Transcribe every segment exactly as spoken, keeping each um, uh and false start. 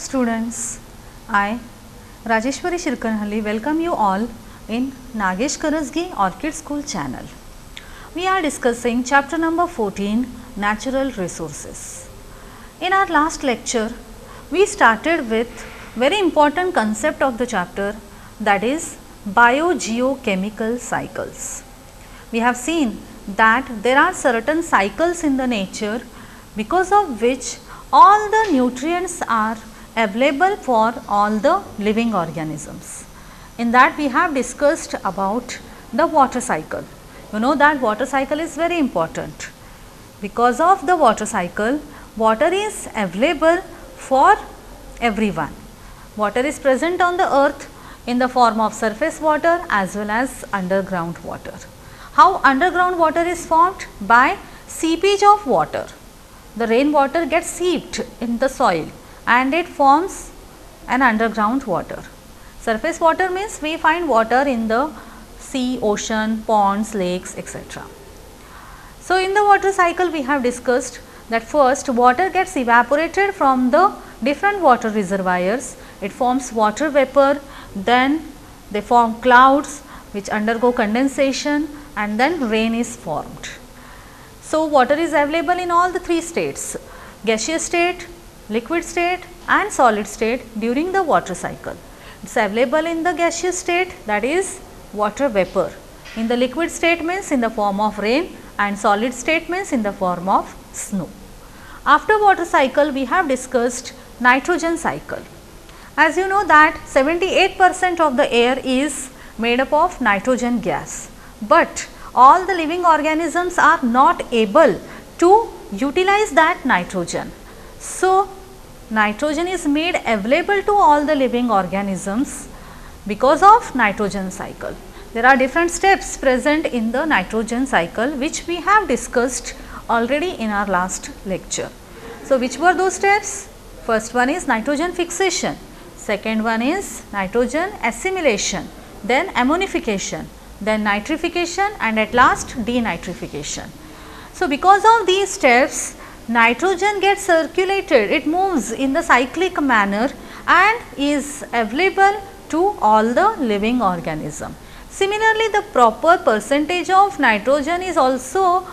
students, I Rajeshwari Shirkanhalli welcome you all in Nagesh Karasgi Orchid School channel. We are discussing chapter number fourteen, Natural Resources. In our last lecture, we started with very important concept of the chapter, that is biogeochemical cycles. We have seen that there are certain cycles in the nature because of which all the nutrients are available for all the living organisms. In that we have discussed about the water cycle. You know that water cycle is very important. Because of the water cycle, water is available for everyone. Water is present on the earth in the form of surface water as well as underground water. How underground water is formed? By seepage of water. The rainwater gets seeped in the soil and it forms an underground water. Surface water means we find water in the sea, ocean, ponds, lakes, et cetera. So, in the water cycle we have discussed that first water gets evaporated from the different water reservoirs. It forms water vapor, then they form clouds which undergo condensation and then rain is formed. So, water is available in all the three states, gaseous state, liquid state and solid state during the water cycle. It is available in the gaseous state, that is water vapor. In the liquid state means in the form of rain, and solid state means in the form of snow. After water cycle we have discussed nitrogen cycle. As you know that seventy-eight percent of the air is made up of nitrogen gas, but all the living organisms are not able to utilize that nitrogen. So, nitrogen is made available to all the living organisms because of nitrogen cycle. There are different steps present in the nitrogen cycle which we have discussed already in our last lecture. So, which were those steps? First one is nitrogen fixation, second one is nitrogen assimilation, then ammonification, then nitrification and at last denitrification. So, because of these steps nitrogen gets circulated, it moves in the cyclic manner and is available to all the living organism. Similarly, the proper percentage of nitrogen is also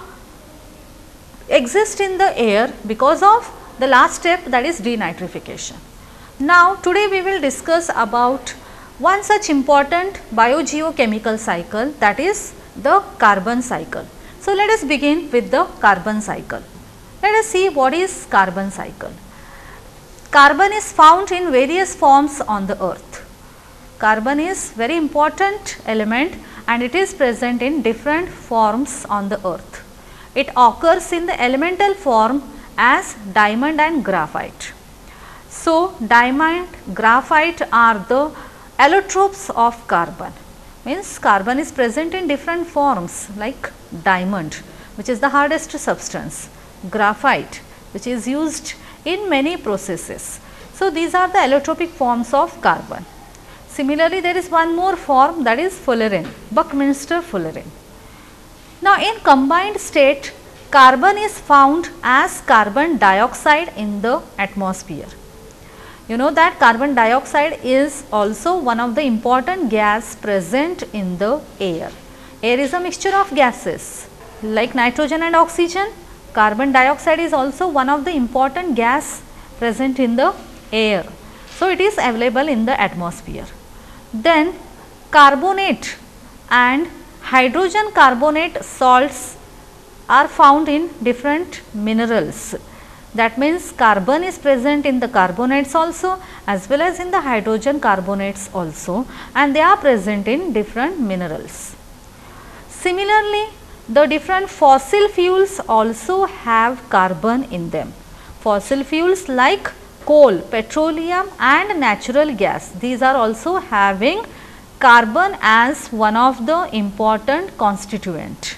exist in the air because of the last step, that is denitrification. Now, today we will discuss about one such important biogeochemical cycle, that is the carbon cycle. So, let us begin with the carbon cycle. Let us see what is carbon cycle. Carbon is found in various forms on the earth. Carbon is very important element and it is present in different forms on the earth. It occurs in the elemental form as diamond and graphite. So, diamond, graphite are the allotropes of carbon, means carbon is present in different forms like diamond which is the hardest substance, graphite which is used in many processes. So, these are the allotropic forms of carbon. Similarly, there is one more form, that is fullerene, Buckminster fullerene. Now, in combined state carbon is found as carbon dioxide in the atmosphere. You know that carbon dioxide is also one of the important gas present in the air. Air is a mixture of gases like nitrogen and oxygen. Carbon dioxide is also one of the important gas present in the air. So, it is available in the atmosphere. Then carbonate and hydrogen carbonate salts are found in different minerals. That means carbon is present in the carbonates also as well as in the hydrogen carbonates also, and they are present in different minerals. Similarly, the different fossil fuels also have carbon in them. Fossil fuels like coal, petroleum and natural gas, these are also having carbon as one of the important constituent.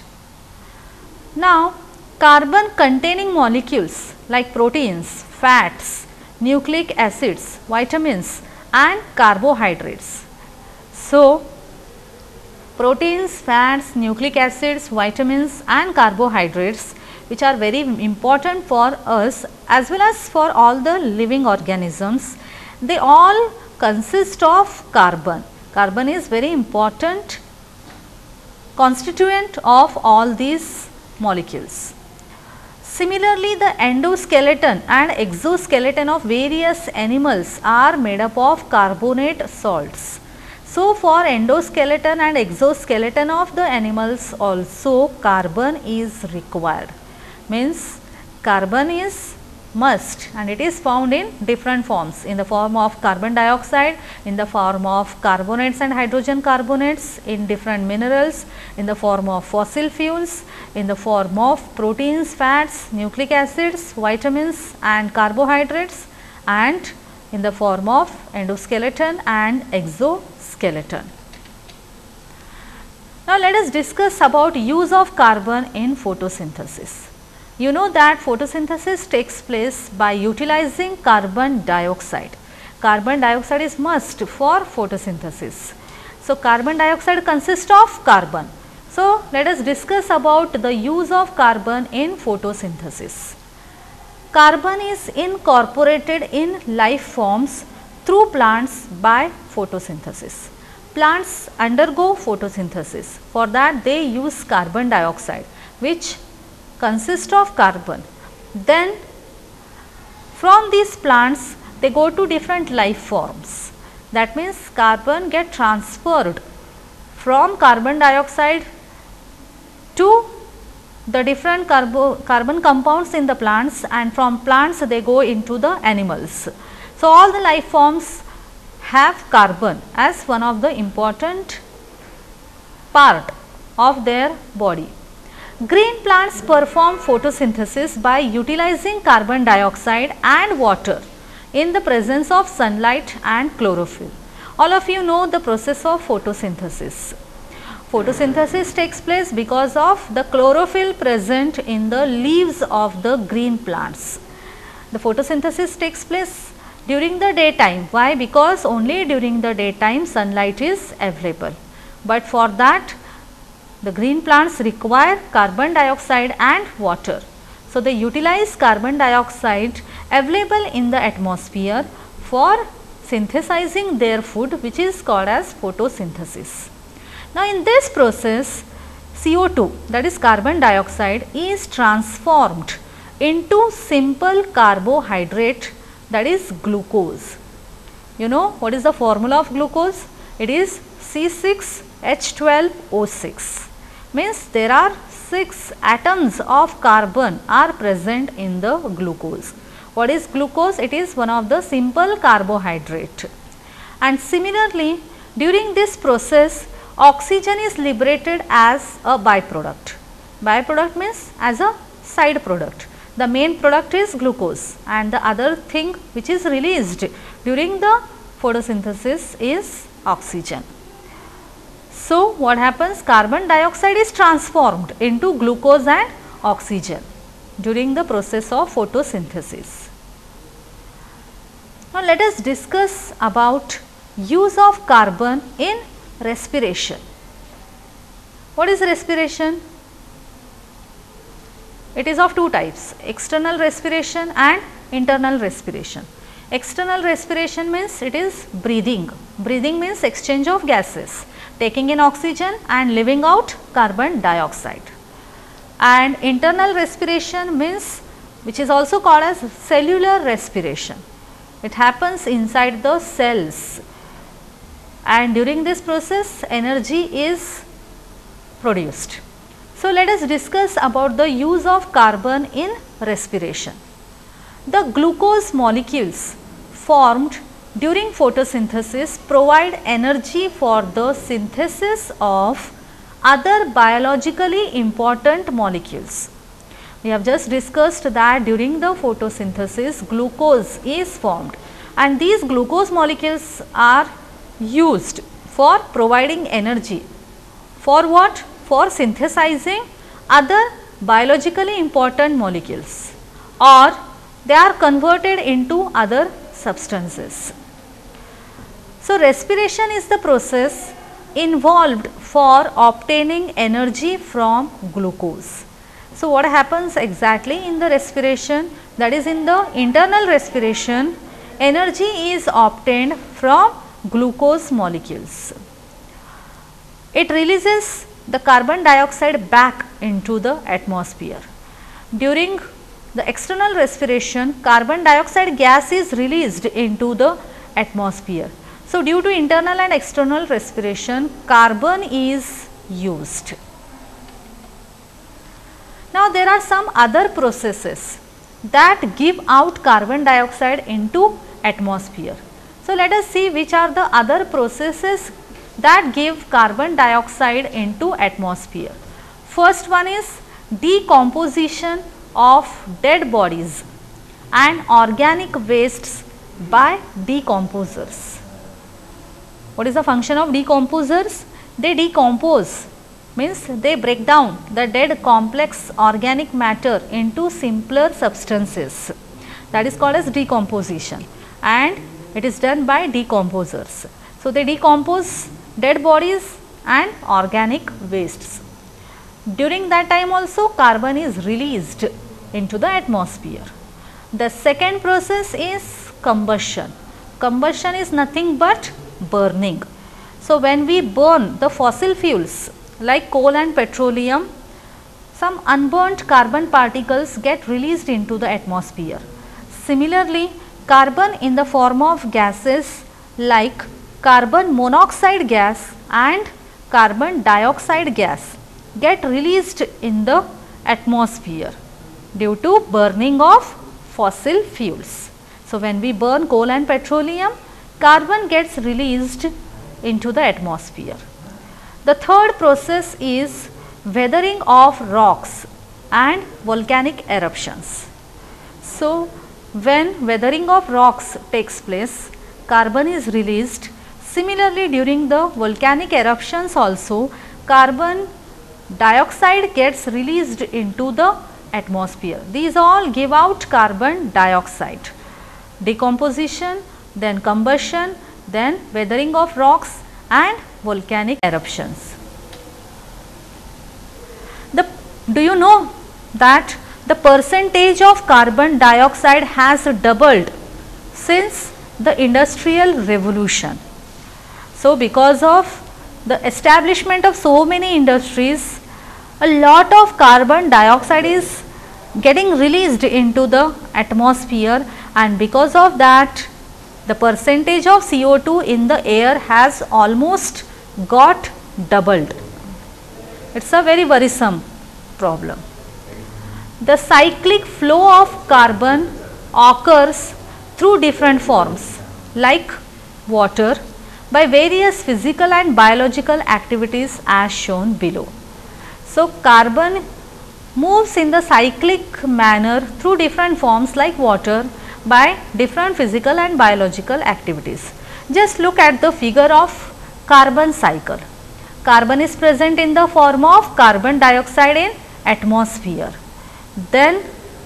Now, carbon containing molecules like proteins, fats, nucleic acids, vitamins and carbohydrates. So, proteins, fats, nucleic acids, vitamins and carbohydrates which are very important for us as well as for all the living organisms, they all consist of carbon. Carbon is very important constituent of all these molecules. Similarly, the endoskeleton and exoskeleton of various animals are made up of carbonate salts. So, for endoskeleton and exoskeleton of the animals also carbon is required, means carbon is must and it is found in different forms, in the form of carbon dioxide, in the form of carbonates and hydrogen carbonates, in different minerals, in the form of fossil fuels, in the form of proteins, fats, nucleic acids, vitamins and carbohydrates, and in the form of endoskeleton and exoskeleton. Now, let us discuss about use of carbon in photosynthesis. You know that photosynthesis takes place by utilizing carbon dioxide. Carbon dioxide is must for photosynthesis. So, carbon dioxide consists of carbon. So, let us discuss about the use of carbon in photosynthesis. Carbon is incorporated in life forms through plants by photosynthesis. Plants undergo photosynthesis. For that they use carbon dioxide, which consist of carbon. Then from these plants they go to different life forms. That means carbon get transferred from carbon dioxide to the different carbo, carbon compounds in the plants, and from plants they go into the animals. So, all the life forms have carbon as one of the important part of their body. Green plants perform photosynthesis by utilizing carbon dioxide and water in the presence of sunlight and chlorophyll. All of you know the process of photosynthesis. Photosynthesis takes place because of the chlorophyll present in the leaves of the green plants. The photosynthesis takes place during the daytime. Why? Because only during the daytime sunlight is available. But for that the green plants require carbon dioxide and water. So, they utilize carbon dioxide available in the atmosphere for synthesizing their food, which is called as photosynthesis. Now, in this process C O two, that is carbon dioxide, is transformed into simple carbohydrate, that is glucose. You know what is the formula of glucose? It is C six H twelve O six. Means there are six atoms of carbon are present in the glucose. What is glucose? It is one of the simple carbohydrate. And similarly, during this process oxygen is liberated as a byproduct. Byproduct means as a side product. The main product is glucose and the other thing which is released during the photosynthesis is oxygen. So, what happens? Carbon dioxide is transformed into glucose and oxygen during the process of photosynthesis. Now, let us discuss about use of carbon in respiration. What is respiration? It is of two types, external respiration and internal respiration. External respiration means it is breathing. Breathing means exchange of gases, taking in oxygen and leaving out carbon dioxide. And internal respiration means, which is also called as cellular respiration. It happens inside the cells, and during this process energy is produced. So, let us discuss about the use of carbon in respiration. The glucose molecules formed during photosynthesis provide energy for the synthesis of other biologically important molecules. We have just discussed that during the photosynthesis glucose is formed, and these glucose molecules are used for providing energy. For what? For synthesizing other biologically important molecules, or they are converted into other substances. So, respiration is the process involved for obtaining energy from glucose. So, what happens exactly in the respiration? That is, in the internal respiration, energy is obtained from glucose molecules. It releases the carbon dioxide back into the atmosphere. During the external respiration, carbon dioxide gas is released into the atmosphere. So, due to internal and external respiration, carbon is used. Now, there are some other processes that give out carbon dioxide into atmosphere. So, let us see which are the other processes that give carbon dioxide into atmosphere. First one is decomposition of dead bodies and organic wastes by decomposers. What is the function of decomposers? They decompose, means they break down the dead complex organic matter into simpler substances. That is called as decomposition, and it is done by decomposers. So, they decompose dead bodies and organic wastes. During that time also carbon is released into the atmosphere. The second process is combustion. Combustion is nothing but burning. So, when we burn the fossil fuels like coal and petroleum, some unburnt carbon particles get released into the atmosphere. Similarly, carbon in the form of gases like carbon monoxide gas and carbon dioxide gas get released in the atmosphere due to burning of fossil fuels. So, when we burn coal and petroleum, carbon gets released into the atmosphere. The third process is weathering of rocks and volcanic eruptions. So, when weathering of rocks takes place, carbon is released. Similarly, during the volcanic eruptions also, carbon dioxide gets released into the atmosphere. These all give out carbon dioxide. Decomposition, then combustion, then weathering of rocks and volcanic eruptions. The, do you know that the percentage of carbon dioxide has doubled since the industrial revolution? So, because of the establishment of so many industries, a lot of carbon dioxide is getting released into the atmosphere, and because of that the percentage of C O two in the air has almost got doubled. It is a very worrisome problem. The cyclic flow of carbon occurs through different forms like water by various physical and biological activities as shown below. So, carbon moves in the cyclic manner through different forms like water by different physical and biological activities. Just look at the figure of carbon cycle. Carbon is present in the form of carbon dioxide in atmosphere. Then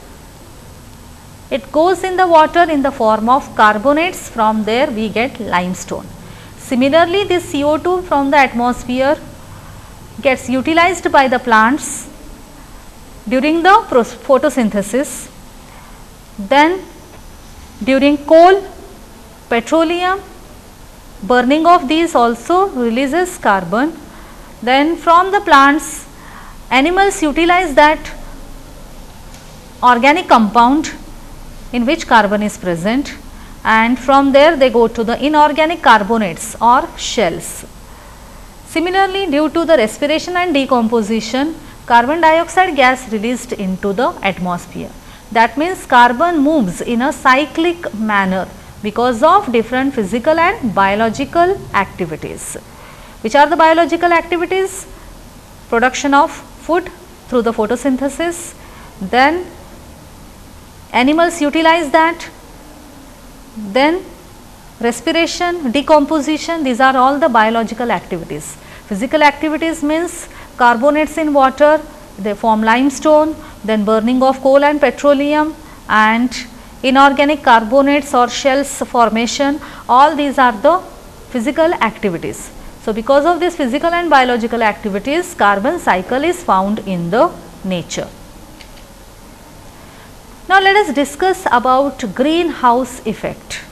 it goes in the water in the form of carbonates, from there we get limestone. Similarly, this C O two from the atmosphere gets utilized by the plants during the photosynthesis. Then during coal, petroleum, burning of these also releases carbon. Then from the plants, animals utilize that organic compound in which carbon is present, and from there they go to the inorganic carbonates or shells. Similarly, due to the respiration and decomposition, carbon dioxide gas released into the atmosphere. That means carbon moves in a cyclic manner because of different physical and biological activities. Which are the biological activities? Production of food through the photosynthesis, then animals utilize that, then respiration, decomposition, these are all the biological activities. Physical activities means carbonates in water, they form limestone, then burning of coal and petroleum, and inorganic carbonates or shells formation, all these are the physical activities. So, because of these physical and biological activities, carbon cycle is found in the nature. Now, let us discuss about greenhouse effect.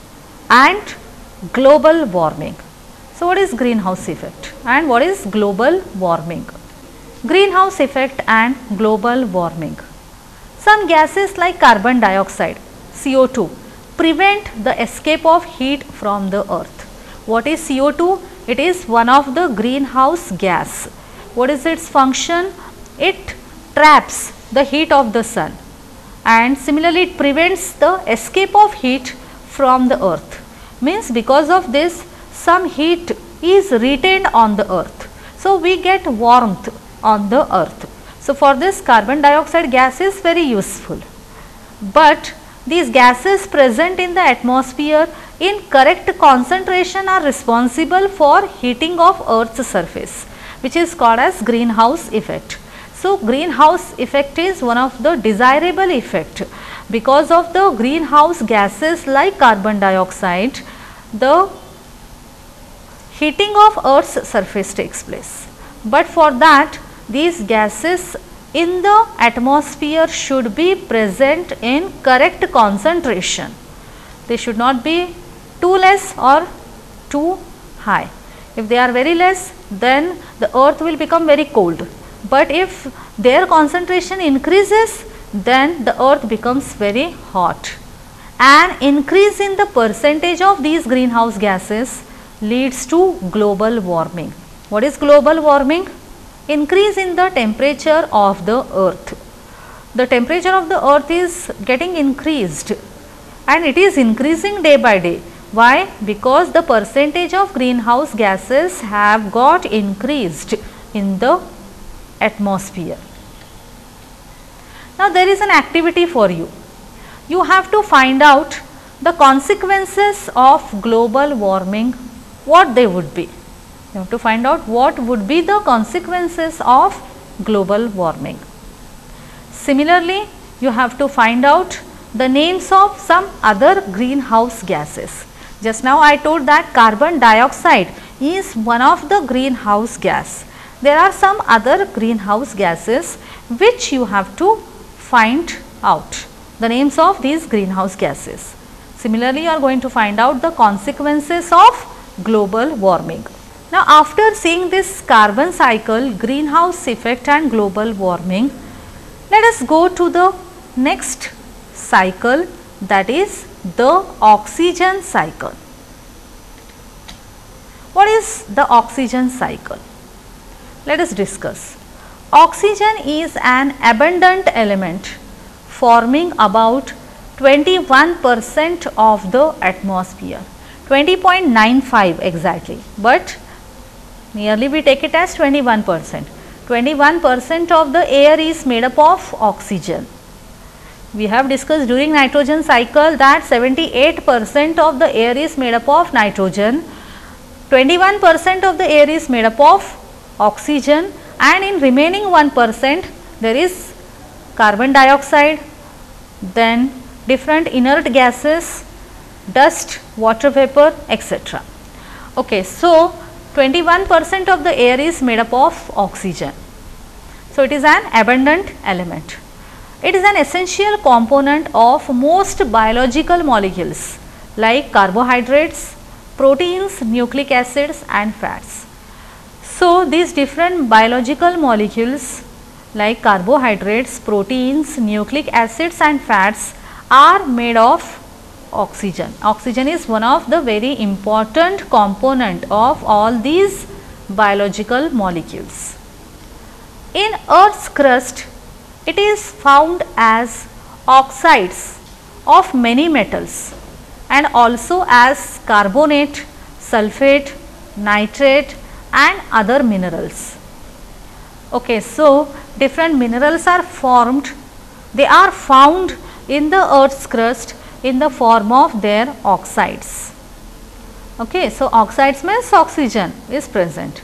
and global warming. So, what is greenhouse effect and what is global warming? Greenhouse effect and global warming. Some gases like carbon dioxide, C O two, prevent the escape of heat from the earth. What is C O two? It is one of the greenhouse gas. What is its function? It traps the heat of the sun, and similarly it prevents the escape of heat from the earth. Means because of this, some heat is retained on the earth. So, we get warmth on the earth. So, for this carbon dioxide gas is very useful. But these gases present in the atmosphere in correct concentration are responsible for heating of earth's surface, which is called as greenhouse effect. So, greenhouse effect is one of the desirable effect. Because of the greenhouse gases like carbon dioxide, the heating of earth's surface takes place. But for that, these gases in the atmosphere should be present in correct concentration. They should not be too less or too high. If they are very less, then the earth will become very cold. But if their concentration increases, then the earth becomes very hot. An increase in the percentage of these greenhouse gases leads to global warming. What is global warming? Increase in the temperature of the earth. The temperature of the earth is getting increased, and it is increasing day by day. Why? Because the percentage of greenhouse gases have got increased in the atmosphere. Now, there is an activity for you. You have to find out the consequences of global warming, what they would be. You have to find out what would be the consequences of global warming. Similarly, you have to find out the names of some other greenhouse gases. Just now I told that carbon dioxide is one of the greenhouse gas. There are some other greenhouse gases which you have to find out the names of these greenhouse gases. Similarly, you are going to find out the consequences of global warming. Now, after seeing this carbon cycle, greenhouse effect and global warming, let us go to the next cycle, that is the oxygen cycle. What is the oxygen cycle? Let us discuss. Oxygen is an abundant element forming about twenty-one percent of the atmosphere, twenty point nine five exactly, but nearly we take it as twenty-one percent. twenty-one percent of the air is made up of oxygen. We have discussed during nitrogen cycle that seventy-eight percent of the air is made up of nitrogen, twenty-one percent of the air is made up of oxygen, and in remaining one percent there is carbon dioxide, then different inert gases, dust, water vapor, et cetera. Okay, so twenty-one percent of the air is made up of oxygen. So, it is an abundant element. It is an essential component of most biological molecules like carbohydrates, proteins, nucleic acids and fats. So, these different biological molecules like carbohydrates, proteins, nucleic acids and fats are made of oxygen. Oxygen is one of the very important component of all these biological molecules. In Earth's crust, it is found as oxides of many metals and also as carbonate, sulphate, nitrate and other minerals. Okay, so different minerals are formed, they are found in the Earth's crust in the form of their oxides. Okay, so oxides means oxygen is present.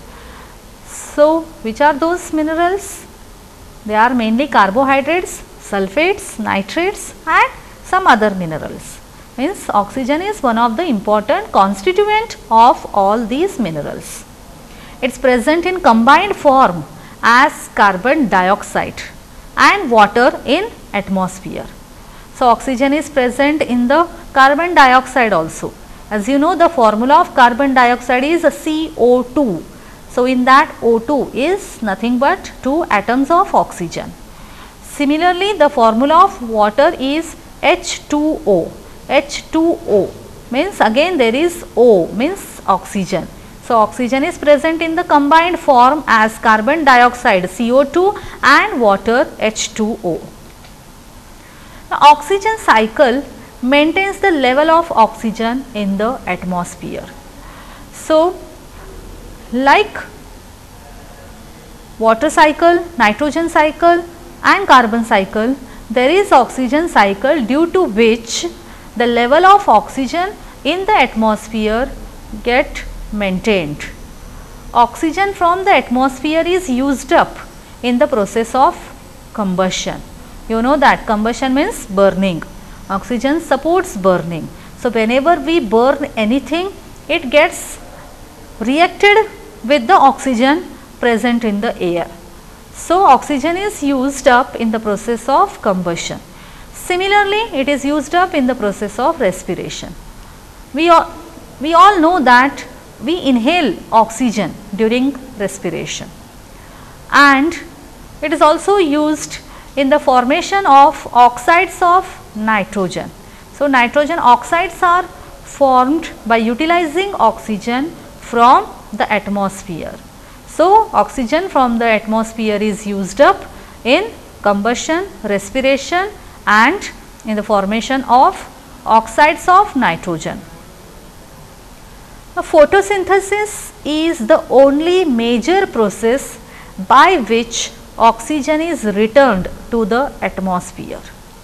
So, which are those minerals? They are mainly carbohydrates, sulfates, nitrates and some other minerals. Means oxygen is one of the important constituent of all these minerals. It is present in combined form as carbon dioxide and water in atmosphere. So, oxygen is present in the carbon dioxide also. As you know, the formula of carbon dioxide is C O two. So, in that O two is nothing but two atoms of oxygen. Similarly, the formula of water is H two O. H two O means again there is O means oxygen. So, oxygen is present in the combined form as carbon dioxide C O two and water H two O. The oxygen cycle maintains the level of oxygen in the atmosphere. So, like water cycle, nitrogen cycle and carbon cycle, there is oxygen cycle due to which the level of oxygen in the atmosphere get maintained. Oxygen from the atmosphere is used up in the process of combustion. You know that combustion means burning. Oxygen supports burning. So, whenever we burn anything, it gets reacted with the oxygen present in the air. So, oxygen is used up in the process of combustion. Similarly, it is used up in the process of respiration. We all, we all know that we inhale oxygen during respiration, and it is also used in the formation of oxides of nitrogen. So, nitrogen oxides are formed by utilizing oxygen from the atmosphere. So, oxygen from the atmosphere is used up in combustion, respiration and in the formation of oxides of nitrogen. Now, photosynthesis is the only major process by which oxygen is returned to the atmosphere.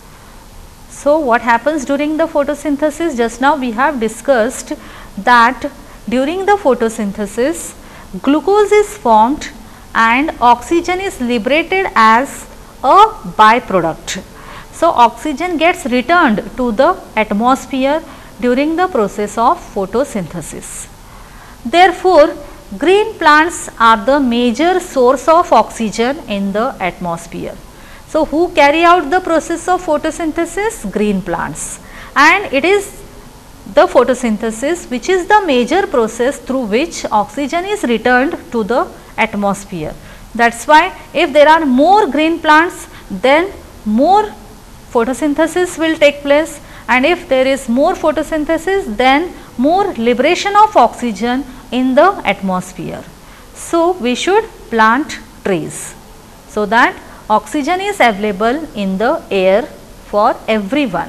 So, what happens during the photosynthesis? Just now we have discussed that during the photosynthesis, glucose is formed and oxygen is liberated as a byproduct. So, oxygen gets returned to the atmosphere during the process of photosynthesis. Therefore, green plants are the major source of oxygen in the atmosphere. So, who carry out the process of photosynthesis? Green plants, and it is the photosynthesis which is the major process through which oxygen is returned to the atmosphere. That is why if there are more green plants, then more photosynthesis will take place, and if there is more photosynthesis, then more liberation of oxygen in the atmosphere. So, we should plant trees so that oxygen is available in the air for everyone.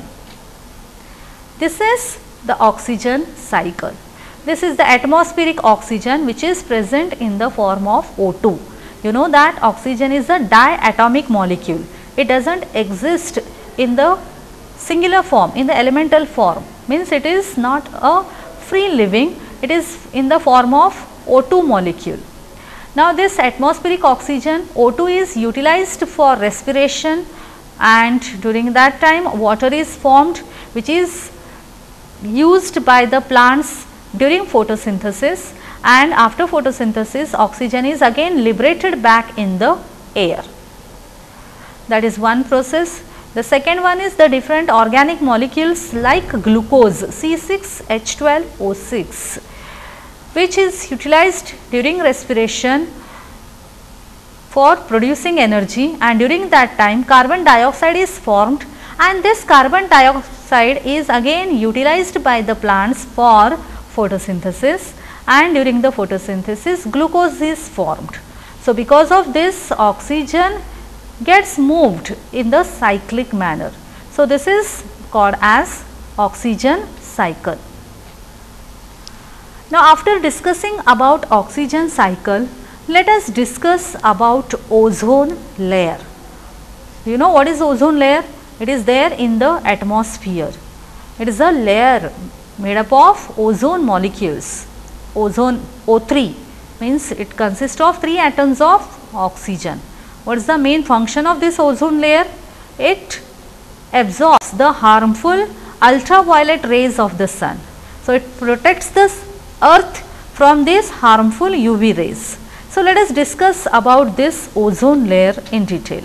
This is the oxygen cycle. This is the atmospheric oxygen which is present in the form of O two. You know that oxygen is a diatomic molecule. It does not exist in the singular form, in the elemental form, means it is not a free living, it is in the form of O two molecule. Now, this atmospheric oxygen O two is utilized for respiration, and during that time water is formed which is used by the plants during photosynthesis, and after photosynthesis oxygen is again liberated back in the air. That is one process. The second one is the different organic molecules like glucose C six H twelve O six, which is utilized during respiration for producing energy, and during that time carbon dioxide is formed, and this carbon dioxide is again utilized by the plants for photosynthesis, and during the photosynthesis glucose is formed. So, because of this oxygen gets moved in the cyclic manner. So, this is called as oxygen cycle. Now, after discussing about oxygen cycle, let us discuss about ozone layer. You know what is ozone layer? It is there in the atmosphere. It is a layer made up of ozone molecules. Ozone O three means it consists of three atoms of oxygen. What is the main function of this ozone layer? It absorbs the harmful ultraviolet rays of the sun. So, it protects the earth from these harmful U V rays. So, let us discuss about this ozone layer in detail.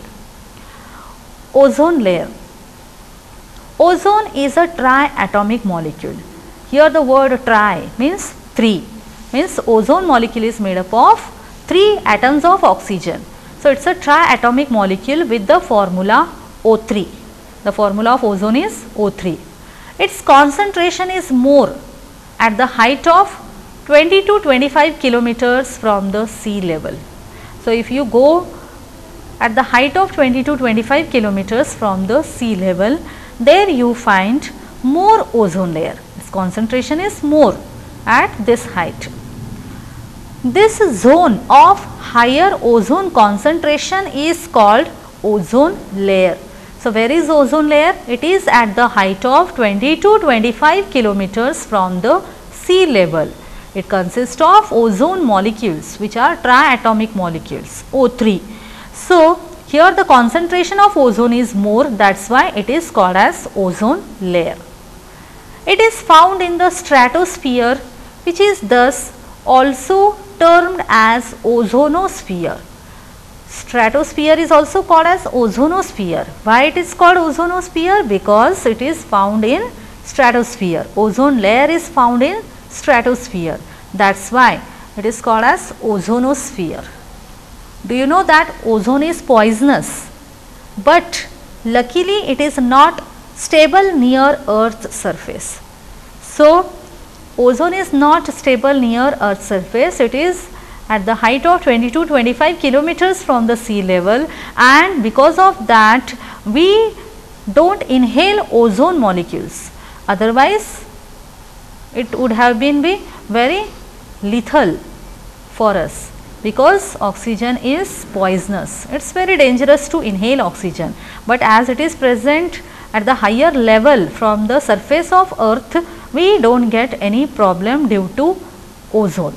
Ozone layer. Ozone is a triatomic molecule. Here the word tri means three, means ozone molecule is made up of three atoms of oxygen. So it is a triatomic molecule with the formula O three. The formula of ozone is O three. Its concentration is more at the height of twenty to twenty-five kilometers from the sea level. So if you go at the height of twenty to twenty-five kilometers from the sea level, there you find more ozone layer. Its concentration is more at this height. This zone of higher ozone concentration is called ozone layer. So where is ozone layer? It is at the height of twenty to twenty-five kilometers from the sea level. It consists of ozone molecules which are triatomic molecules O three. So here the concentration of ozone is more, that is why it is called as ozone layer. It is found in the stratosphere, which is thus also termed as ozonosphere. Stratosphere is also called as ozonosphere. Why it is called ozonosphere? Because it is found in stratosphere. Ozone layer is found in stratosphere. That is why it is called as ozonosphere. Do you know that ozone is poisonous, but luckily it is not stable near Earth's surface. So ozone is not stable near Earth's surface. It is at the height of twenty to twenty-five kilometers from the sea level, and because of that we do not inhale ozone molecules. Otherwise it would have been be very lethal for us, because oxygen is poisonous. It is very dangerous to inhale oxygen, but as it is present at the higher level from the surface of Earth, we do not get any problem due to ozone.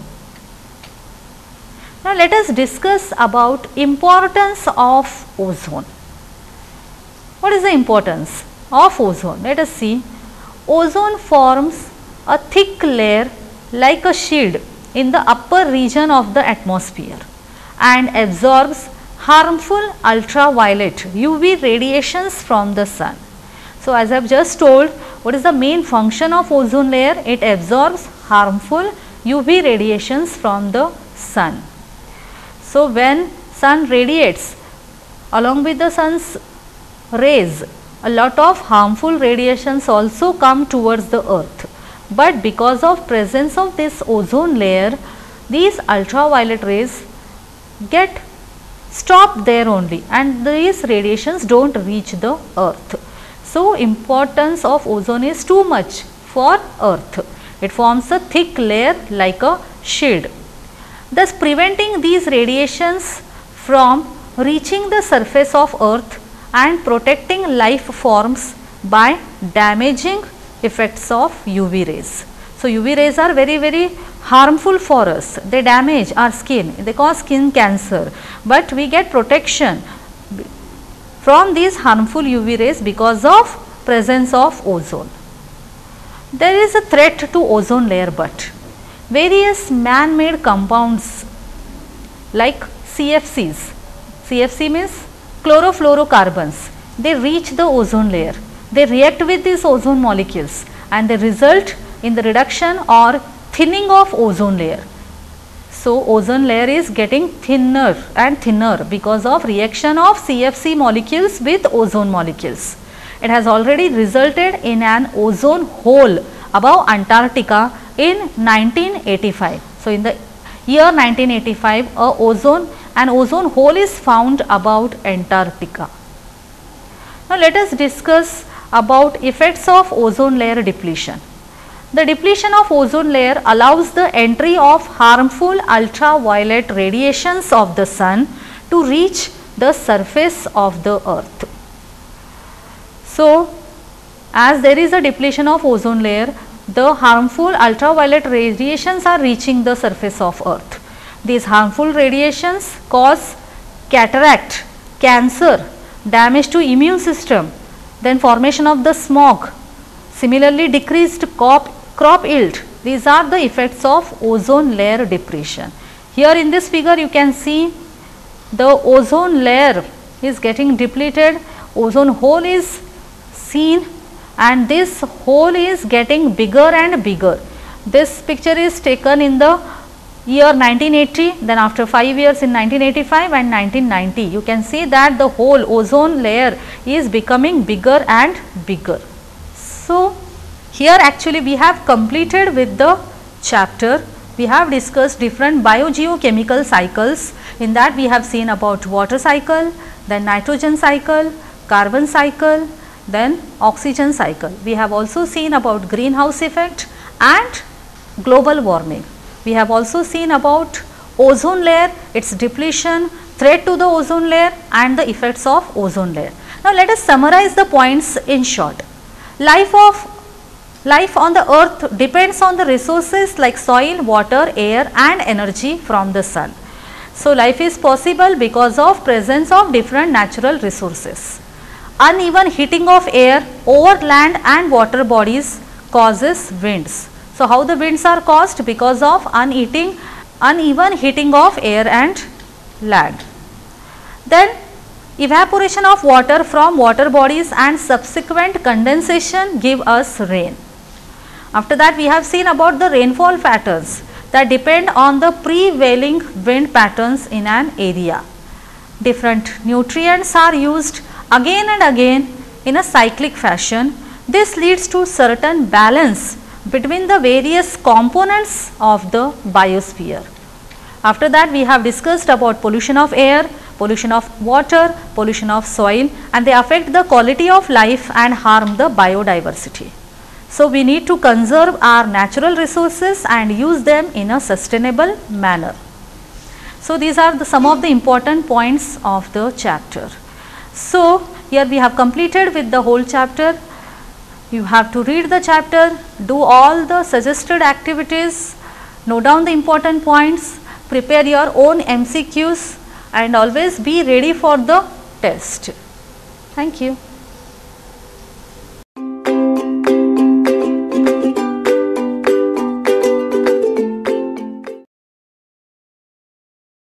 Now let us discuss about importance of ozone. What is the importance of ozone? Let us see. Ozone forms a thick layer like a shield in the upper region of the atmosphere and absorbs harmful ultraviolet U V radiations from the sun. So as I have just told, what is the main function of ozone layer? It absorbs harmful U V radiations from the sun. So when sun radiates, along with the sun's rays, a lot of harmful radiations also come towards the earth. But because of presence of this ozone layer, these ultraviolet rays get stopped there only, and these radiations do not reach the earth. So importance of ozone is too much for earth. It forms a thick layer like a shield, thus preventing these radiations from reaching the surface of earth and protecting life forms by damaging effects of U V rays. So U V rays are very very harmful for us. They damage our skin, they cause skin cancer, but we get protection from these harmful U V rays because of presence of ozone. There is a threat to ozone layer, but various man-made compounds like C F Cs, C F C means chlorofluorocarbons, they reach the ozone layer. They react with these ozone molecules and they result in the reduction or thinning of ozone layer. So ozone layer is getting thinner and thinner because of reaction of C F C molecules with ozone molecules. It has already resulted in an ozone hole above Antarctica in nineteen eighty-five. So in the year nineteen eighty-five, a ozone an ozone hole is found about Antarctica. Now let us discuss about effects of ozone layer depletion. The depletion of ozone layer allows the entry of harmful ultraviolet radiations of the sun to reach the surface of the earth. So as there is a depletion of ozone layer, the harmful ultraviolet radiations are reaching the surface of earth. These harmful radiations cause cataract, cancer, damage to immune system, then formation of the smog, similarly decreased crop, crop yield. These are the effects of ozone layer depletion. Here in this figure you can see the ozone layer is getting depleted, ozone hole is seen, and this hole is getting bigger and bigger. This picture is taken in the year nineteen eighty, then after five years in nineteen eighty-five and nineteen ninety, you can see that the whole ozone layer is becoming bigger and bigger. So, here actually we have completed with the chapter. We have discussed different biogeochemical cycles. In that we have seen about water cycle, then nitrogen cycle, carbon cycle, then oxygen cycle. We have also seen about greenhouse effect and global warming. We have also seen about ozone layer, its depletion, threat to the ozone layer and the effects of ozone layer. Now, let us summarize the points in short. Life of life on the earth depends on the resources like soil, water, air and energy from the sun. So, life is possible because of presence of different natural resources. Uneven heating of air over land and water bodies causes winds. So, how the winds are caused? Because of uneating, uneven heating of air and land. Then evaporation of water from water bodies and subsequent condensation give us rain. After that we have seen about the rainfall patterns that depend on the prevailing wind patterns in an area. Different nutrients are used again and again in a cyclic fashion. This leads to certain balance between the various components of the biosphere. After that we have discussed about pollution of air, pollution of water, pollution of soil, and they affect the quality of life and harm the biodiversity. So, we need to conserve our natural resources and use them in a sustainable manner. So, these are the, some of the important points of the chapter. So, here we have completed with the whole chapter. You have to read the chapter, do all the suggested activities, note down the important points, prepare your own M C Qs and always be ready for the test. Thank you.